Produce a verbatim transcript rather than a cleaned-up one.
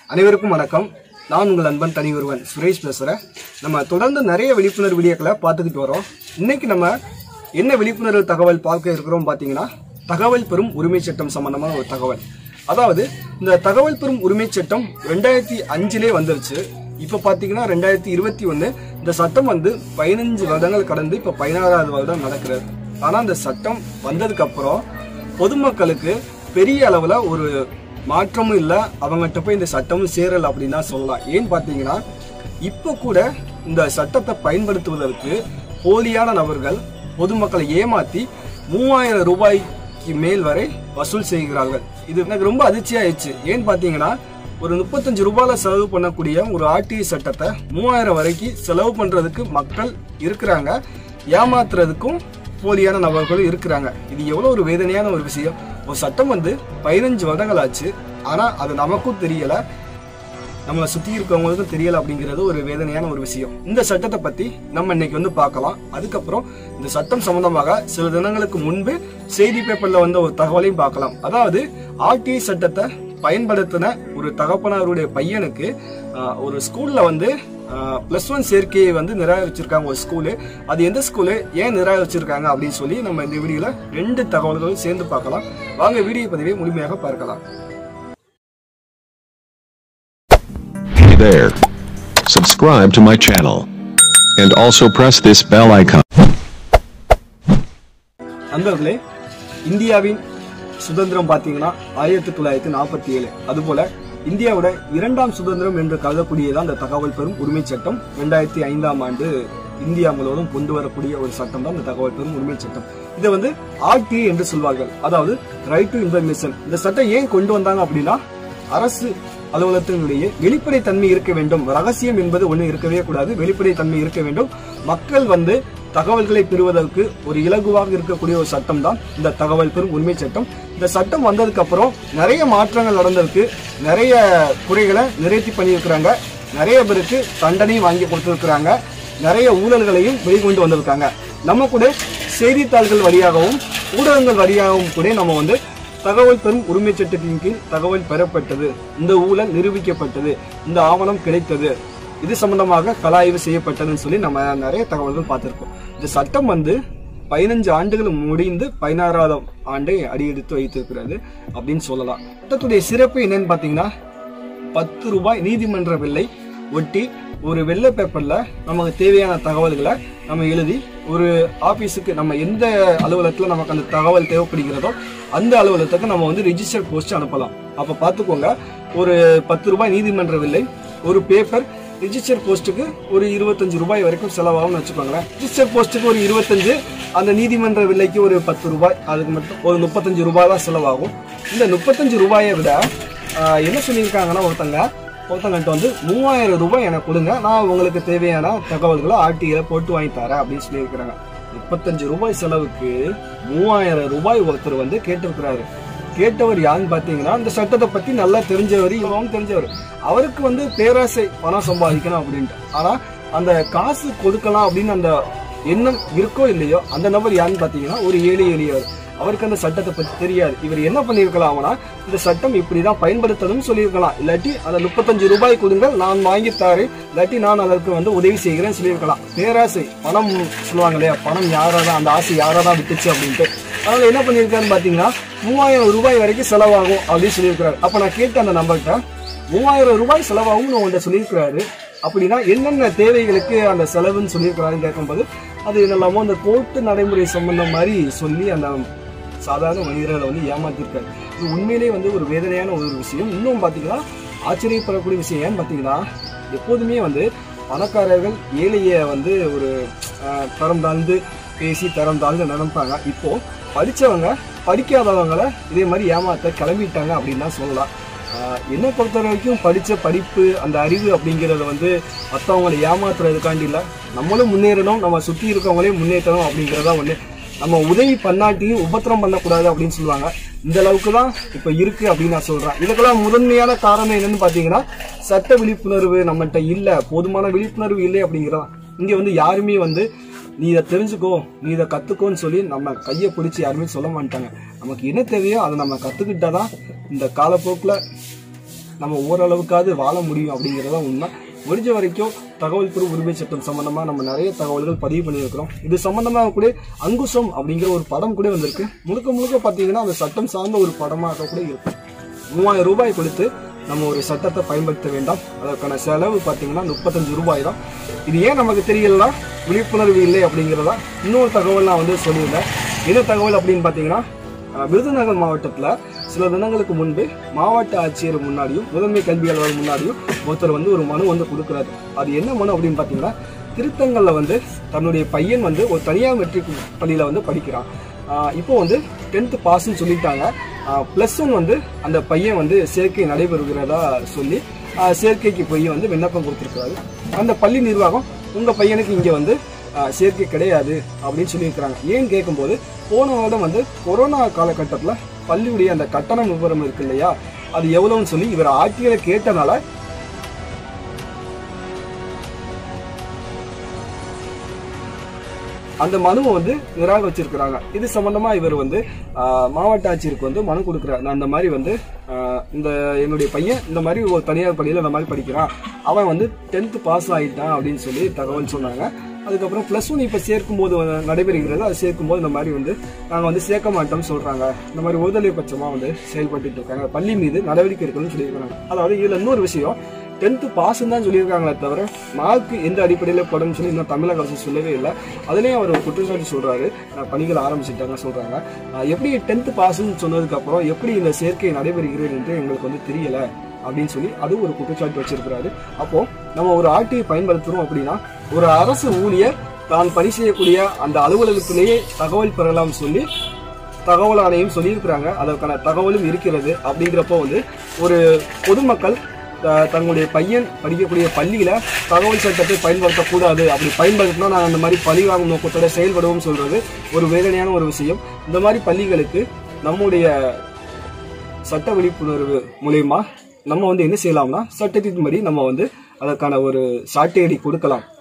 அனைவருக்கும் வணக்கம். நான் உங்கள் நண்பன் தனியொருவன் சுரேஷ் பேசுகிறேன். நம்ம தொடர்ந்து நிறைய விழிப்புணர்வு வீடியோக்களை பார்த்துக்கிட்டு வரோம். இன்னைக்கு நம்ம என்ன விழிப்புணர்வு தகவல் பார்க்க இருக்கிறோம் பார்த்தீங்கன்னா, தகவல் பெறும் உரிமை சட்டம் சம்பந்தமான ஒரு தகவல். அதாவது இந்த தகவல் பெறும் உரிமை சட்டம் ரெண்டாயிரத்தி அஞ்சிலே வந்துருச்சு. இப்போ பார்த்தீங்கன்னா ரெண்டாயிரத்தி இருபத்தி ஒன்று இந்த சட்டம் வந்து பதினஞ்சு வருடங்கள் கடந்து இப்போ பதினாறாவது வருடம் நடக்கிறது. ஆனால் இந்த சட்டம் வந்ததுக்கு அப்புறம் பொதுமக்களுக்கு பெரிய அளவில் ஒரு மாற்றமும் இல்லை, அவங்ககிட்ட போய் இந்த சட்டமும் சேரல அப்படின்னு தான் சொல்லலாம். ஏன்னு பார்த்தீங்கன்னா இப்போ கூட இந்த சட்டத்தை பயன்படுத்துவதற்கு போலியான நபர்கள் பொதுமக்களை ஏமாற்றி மூவாயிரம் ரூபாய்க்கு மேல் வரை வசூல் செய்கிறார்கள். இது எனக்கு ரொம்ப அதிர்ச்சியாயிடுச்சு. ஏன்னு பார்த்தீங்கன்னா ஒரு முப்பத்தஞ்சு ரூபாயில செலவு பண்ணக்கூடிய ஒரு ஆர்டிஐ சட்டத்தை மூவாயிரம் வரைக்கும் செலவு பண்றதுக்கு மக்கள் இருக்கிறாங்க, ஏமாத்துறதுக்கும் போலியான நபர்களும் இருக்கிறாங்க. இது எவ்வளவு ஒரு வேதனையான ஒரு விஷயம். ஒரு சட்டம் வந்து பதினஞ்சு வருடங்கள் ஆச்சு, ஆனா அது நமக்கும் தெரியல, நம்மளை சுத்தி இருக்கவங்களுக்கும் தெரியல அப்படிங்கிறது ஒரு வேதனையான ஒரு விஷயம். இந்த சட்டத்தை பத்தி நம்ம இன்னைக்கு வந்து பார்க்கலாம். அதுக்கப்புறம் இந்த சட்டம் சம்பந்தமாக சில தினங்களுக்கு முன்பு செய்தி பேப்பர்ல வந்த ஒரு தகவலையும் பார்க்கலாம். அதாவது ஆர்டிஐ சட்டத்தை பயன்படுத்தின ஒரு தகப்பனாருடைய பையனுக்கு ஒரு ஸ்கூல்ல வந்து பிளஸ் ஒன் சேர்க்கையை வந்து நிராகரிச்சிருக்காங்க ஒரு ஸ்கூலு. அது எந்த ஸ்கூலு, ஏன் நிராகரிச்சிருக்காங்க அப்படின்னு சொல்லி நம்ம இந்த வீடியோல ரெண்டு தகவல்களும் சேர்ந்து பார்க்கலாம். வாங்க வீடியோ பதிவை முழுமையாக பார்க்கலாம். Hey there. Subscribe to my channel and also press this bell icon. நண்பர்களே, இந்தியாவின் சுதந்திரம் பாத்தீங்கன்னா ஆயிரத்தி தொள்ளாயிரத்தி நாற்பத்தி ஏழு. அதுபோல இந்தியாவோட இரண்டாம் சுதந்திரம் என்று கருதக்கூடியதான் இந்த தகவல் பெறும் உரிமை சட்டம். இரண்டாயிரத்தி ஐந்தாம் ஆண்டு இந்தியா முழுவதும் கொண்டு வரக்கூடிய ஒரு சட்டம் தான் இந்த தகவல் பெறும் உரிமை சட்டம். இதை வந்து ஆர்டிஐ என்று சொல்வார்கள், அதாவது ரைட் டு இன்ஃபர்மேஷன். இந்த சட்டம் ஏன் கொண்டு வந்தாங்க அப்படின்னா, அரசு அலுவலகத்தினுடைய வெளிப்படை தன்மை இருக்க வேண்டும். ரகசியம் என்பது ஒண்ணு இருக்கவே கூடாது, வெளிப்படை தன்மை இருக்க வேண்டும். மக்கள் வந்து தகவல்களை பெறுவதற்கு ஒரு இலகுவாக இருக்கக்கூடிய ஒரு சட்டம் தான் இந்த தகவல் பெறும் உரிமை சட்டம். இந்த சட்டம் வந்ததுக்கு அப்புறம் நிறைய மாற்றங்கள் நடந்திருக்கு, நிறைய குறைகளை நிறைவேற்றி பண்ணியிருக்கிறாங்க, நிறைய பேருக்கு தண்டனையும் வாங்கி கொடுத்திருக்கிறாங்க, நிறைய ஊழல்களையும் வெளிக்கொண்டு வந்திருக்காங்க. நம்ம கூட செய்தித்தாள்கள் வழியாகவும் ஊடகங்கள் வழியாகவும் கூட நம்ம வந்து தகவல் பெறும் உரிமை சட்டத்தின் கீழ் தகவல் பெறப்பட்டது, இந்த ஊழல் நிரூபிக்கப்பட்டது, இந்த ஆவணம் கிடைத்தது, இது சம்பந்தமாக கலாய்வு செய்யப்பட்டதுன்னு சொல்லி நம்ம நிறைய தகவல்கள் பார்த்திருக்கோம். இந்த சட்டம் வந்து பதினஞ்சு ஆண்டுகள் முடிந்து பதினாறாவது ஆண்டை அடியெடுத்து வைத்திருக்கிறது அப்படின்னு சொல்லலாம். சட்டத்துடைய சிறப்பு என்னன்னு பாத்தீங்கன்னா, பத்து ரூபாய் நீதிமன்ற வில்லை ஒட்டி ஒரு வெள்ளை பேப்பர்ல நமக்கு தேவையான தகவல்களை நம்ம எழுதி ஒரு ஆபீஸுக்கு, நம்ம எந்த அலுவலகத்துல நமக்கு அந்த தகவல் தேவைப்படுகிறதோ அந்த அலுவலகத்துக்கு நம்ம வந்து ரிஜிஸ்டர் போஸ்ட் அனுப்பலாம். அப்ப பாத்துக்கோங்க, ஒரு பத்து ரூபாய் நீதிமன்ற வில்லை, ஒரு பேப்பர், ரிஜிஸ்டர் போஸ்ட்டுக்கு ஒரு இருபத்தஞ்சு ரூபாய் வரைக்கும் செலவாகும்னு வச்சுக்கோங்களேன். ரிஜிஸ்டர் போஸ்ட்டுக்கு ஒரு இருபத்தஞ்சு, அந்த நீதிமன்ற விலைக்கு ஒரு பத்து ரூபாய், அதுக்கு மட்டும் ஒரு முப்பத்தஞ்சு ரூபாய் தான் செலவாகும். இந்த முப்பத்தஞ்சு ரூபாயை விட என்ன சொல்லியிருக்காங்கன்னா, ஒருத்தங்க ஒருத்தங்கிட்ட வந்து மூவாயிரம் ரூபாய் எனக்கு கொடுங்க, நான் உங்களுக்கு தேவையான தகவல்களை ஆர்டிஐல போட்டு வாங்கி தரேன் அப்படின்னு சொல்லியிருக்கிறாங்க. முப்பத்தஞ்சு ரூபாய் செலவுக்கு மூவாயிரம் ரூபாய் ஒருத்தர் வந்து கேட்டிருக்கிறாரு. கேட்டவர் யாருன்னு பாத்தீங்கன்னா, இந்த சட்டத்தை பத்தி நல்லா தெரிஞ்சவர், இவனும் தெரிஞ்சவர். அவருக்கு வந்து பேராசை, பணம் சம்பாதிக்கணும் அப்படின்ட்டு. ஆனா அந்த காசு கொடுக்கலாம் அப்படின்னு அந்த எண்ணம் இருக்கோ இல்லையோ, அந்த நபர் யாருன்னு பாத்தீங்கன்னா ஒரு ஏழை எளியவர். அவருக்கு அந்த சட்டத்தை பத்தி தெரியாது. இவர் என்ன பண்ணிருக்கலாம்னா, இந்த சட்டம் இப்படிதான் பயன்படுத்தணும்னு சொல்லியிருக்கலாம். இல்லாட்டி அந்த முப்பத்தஞ்சு ரூபாய் கொடுங்க, நான் வாங்கி தாரேன், இல்லாட்டி நான் அதற்கு வந்து உதவி செய்கிறேன்னு சொல்லியிருக்கலாம். பேராசை, பணம் சொல்லுவாங்க இல்லையா, பணம் யாராதான், அந்த ஆசை யாராதான் விட்டுச்சு அப்படின்ட்டு. அதனால என்ன பண்ணிருக்காருன்னு பாத்தீங்கன்னா, மூவாயிரம் ரூபாய் வரைக்கும் செலவாகும் அப்படின்னு சொல்லியிருக்கிறாரு. அப்ப நான் கேட்ட அந்த நம்பர்கிட்ட, மூவாயிரம் ரூபாய் செலவாகும் உங்கள்கிட்ட சொல்லியிருக்கிறாரு, அப்படின்னா என்னென்ன தேவைகளுக்கு அந்த செலவுன்னு சொல்லியிருக்கிறாருன்னு கேட்கும்போது, அது என்னெல்லாமோ அந்த கோர்ட்டு நடைமுறை சம்பந்தம் மாதிரி சொல்லி அந்த சாதாரண மனிதர்களை வந்து ஏமாத்திருக்காரு. இது உண்மையிலேயே வந்து ஒரு வேதனையான ஒரு விஷயம். இன்னும் பாத்தீங்கன்னா ஆச்சரியப்படக்கூடிய விஷயம் ஏன்னு பாத்தீங்கன்னா, எப்போதுமே வந்து பணக்காரர்கள் ஏழைய வந்து ஒரு தரம் தாழ்ந்து பேசி தரம் தாழ்ந்து நடப்பாங்க. இப்போ படிச்சவங்க படிக்காதவங்களை இதே மாதிரி ஏமாத்த கிளம்பிட்டாங்க அப்படின்னு தான் சொல்லலாம். என்ன பொறுத்த வரைக்கும் படிச்ச படிப்பு, அந்த அறிவு அப்படிங்கறத வந்து மற்றவங்களை ஏமாத்துறதுக்காண்டி இல்ல, நம்மளும் முன்னேறணும், நம்ம சுத்தி இருக்கவங்களையும் முன்னேற்றணும் அப்படிங்கறதா ஒண்ணு. நம்ம உதவி பண்ணாட்டியும் உபத்திரம் பண்ணக்கூடாது அப்படின்னு சொல்லுவாங்க. இந்த அளவுக்கு தான் இப்ப இருக்கு அப்படின்னு நான் சொல்றேன். இதுக்கெல்லாம் முதன்மையான காரணம் என்னன்னு பாத்தீங்கன்னா, சட்ட விழிப்புணர்வு நம்மகிட்ட இல்ல, போதுமான விழிப்புணர்வு இல்லை அப்படிங்கிறதான். இங்க வந்து யாருமே வந்து நீ இதை தெரிஞ்சுக்கோ, நீ இதை கத்துக்கோன்னு சொல்லி நம்ம கையை பிடிச்சி யாருமே சொல்ல மாட்டாங்க. நமக்கு என்ன தேவையோ அதை நம்ம கத்துக்கிட்டாதான் இந்த காலப்போக்கில் நம்ம ஓரளவுக்காவது வாழ முடியும் அப்படிங்கறத உண்மை. முடிஞ்ச வரைக்கும் தகவல் பெறும் உரிமை சட்டம் சம்பந்தமா நம்ம நிறைய தகவல்கள் பதிவு பண்ணியிருக்கிறோம். இது சம்பந்தமாக கூட அங்குசம் அப்படிங்கிற ஒரு படம் கூட வந்திருக்கு. முழுக்க முழுக்க பாத்தீங்கன்னா அந்த சட்டம் சார்ந்த ஒரு படமாக கூட இருக்கும். மூவாயிரம் ரூபாய் கொடுத்து நம்ம ஒரு சட்டத்தை பயன்படுத்த வேண்டாம். அதற்கான செலவு பாத்தீங்கன்னா முப்பத்தஞ்சு ரூபாய் தான். இது ஏன் நமக்கு தெரியலன்னா விழிப்புணர்வு இல்லை அப்படிங்கிறதா இன்னொரு தகவல் நான் வந்து சொல்லியிருந்தேன். என்ன தகவல் அப்படின்னு பாத்தீங்கன்னா, விருதுநகர் மாவட்டத்துல சில தினங்களுக்கு முன்பு மாவட்ட ஆட்சியர் முன்னாடியும் முதன்மை கல்வி அலுவலர் முன்னாடியும் ஒருத்தர் வந்து ஒரு மனு வந்து கொடுக்குறாரு. அது என்ன மனு அப்படின்னு பாத்தீங்கன்னா, திருத்தங்கல்ல வந்து தன்னுடைய பையன் வந்து ஒரு தனியார் மெட்ரிக் பள்ளியில வந்து படிக்கிறான். இப்போ வந்து டென்த் பாஸ்ன்னு சொல்லிட்டாங்க. பிளஸ் ஒன் வந்து அந்த பையன் வந்து சேர்க்கை நடைபெறுகிறதா சொல்லி சேர்க்கைக்கு போய் வந்து விண்ணப்பம் கொடுத்திருக்கிறாரு. அந்த பள்ளி நிர்வாகம் உங்க பையனுக்கு இங்க வந்து சேர்க்கை கிடையாது அப்படின்னு சொல்லியிருக்கிறாங்க. ஏன்னு கேட்கும்போது, போன வருடம் வந்து கொரோனா காலகட்டத்துல பள்ளியுடைய அந்த கட்டண விவரம் இருக்கு இல்லையா, அது எவ்வளவுன்னு சொல்லி இவர் ஆட்சியரை கேட்டனால அந்த மனுவை வந்து நிராகரிச்சிருக்கிறாங்க. இது சம்பந்தமா இவர் வந்து மாவட்ட ஆட்சியருக்கு வந்து மனு கொடுக்குறாரு. நான் இந்த மாதிரி வந்து இந்த என்னுடைய பையன் இந்த மாதிரி ஒரு தனியார் பள்ளியில இந்த மாதிரி படிக்கிறான், அவன் வந்து டென்த் பாஸ் ஆயிட்டான் அப்படின்னு சொல்லி தகவல் சொன்னாங்க. அதுக்கப்புறம் பிளஸ் ஒன் இப்ப சேர்க்கும் போது நடைபெறுகிறது. அது சேர்க்கும் போது இந்த மாதிரி வந்து நாங்க வந்து சேர்க்க மாட்டோம்னு சொல்றாங்க. இந்த மாதிரி ஒருதலை பட்சமா வந்து செயல்பட்டு இருக்காங்க. பள்ளி மீது நடவடிக்கை இருக்குன்னு சொல்லியிருக்காங்க. அதாவது இதுல இன்னொரு விஷயம், டென்த் பாஸ் தான் சொல்லியிருக்காங்களே தவிர மார்க் எந்த அடிப்படையில படும் சொல்லி இன்னும் தமிழக அரசு சொல்லவே இல்லை. அதுலயும் அவர் குற்றச்சாட்டு சொல்றாரு, பணிகள் ஆரம்பிச்சுட்டாங்க சொல்றாங்க. எப்படி டென்த் பாஸ்ன்னு சொன்னதுக்கு அப்புறம் எப்படி இந்த சேர்க்கை நடைபெறுகிறது என்று எங்களுக்கு வந்து தெரியல அப்படின்னு சொல்லி அது ஒரு குற்றச்சாட்டு வச்சிருக்கிறாரு. அப்போ நம்ம ஒரு ஆர்டிஐ பயன்படுத்துறோம் அப்படின்னா, ஒரு அரசு ஊழியர் தான் பணி செய்யக்கூடிய அந்த அலுவலகத்திலேயே தகவல் பெறலாம் சொல்லி தகவல் ஆணையம் சொல்லியிருக்கிறாங்க. அதற்கான தகவலும் இருக்கிறது. அப்படிங்கிறப்போ வந்து ஒரு பொதுமக்கள் தங்களுடைய பையன் படிக்கக்கூடிய பள்ளியில தகவல் சட்டத்தை பயன்படுத்தக்கூடாது, அப்படி பயன்படுத்தினா நாங்கள் அந்த மாதிரி பழி வாங்கும் நோக்கத்தோட செயல்படுவோம் சொல்றது ஒரு வேதனையான ஒரு விஷயம். இந்த மாதிரி பள்ளிகளுக்கு நம்முடைய சட்ட விழிப்புணர்வு மூலமா நம்ம வந்து என்ன செய்யலாம்னா, சட்டத்தின்படி நம்ம வந்து அதற்கான ஒரு சாட்டையடி கொடுக்கலாம்.